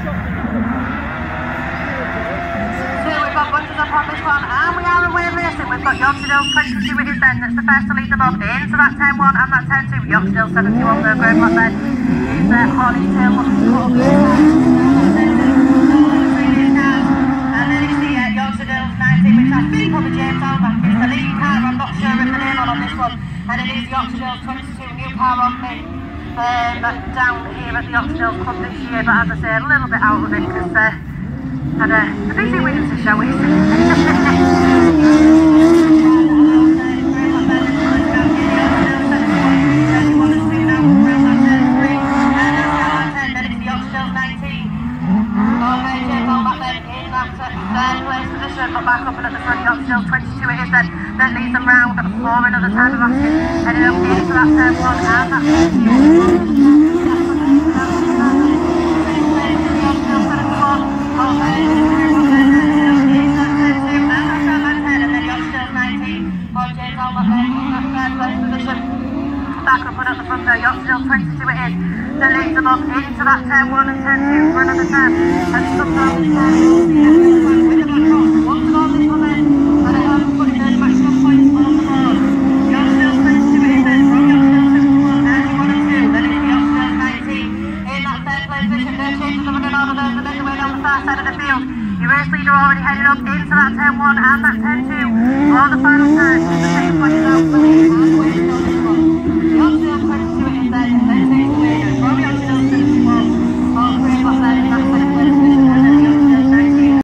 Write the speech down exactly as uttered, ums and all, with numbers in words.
We've got bunches up on this one, and we are away racing. We've got Yorkshire twenty-two it is then, that's the first to lead them up into that ten one and that ten two. Yorkshire seventy on the grey block then. Is uh, Holly's tail looking to cut up this time. And then it's the uh, Yorkshire nineteen, which I think will be James Alback. It's the leading car, I'm not sure of the name on, on this one. And it is Yorkshire twenty-two, new car on me. Um, down here at the Yorkshire Club this year, but as I say, a little bit out of it because uh, had a, a busy winter, shall we say. But back up and at the front, Yorkshire twenty-two it is then, that leads them round for another time of action, heading up into that third one, and that's back up and at the front there, Yorkshire twenty-two it is, that leads them up into that ten one and ten two for another time, and sometimes it's with the back cross, once and all this one then, and I have put in the maximum points on the board. Yorkshire twenty-two it is then, from Yorkshire seventy-one, ninety-one and two, then it's Yorkshire nineteen, in that third place position, they're changing them in an order there, and then away down the far side of the field. Your race leader already headed up into that ten one and that ten two, for the final turn, the same point is out for the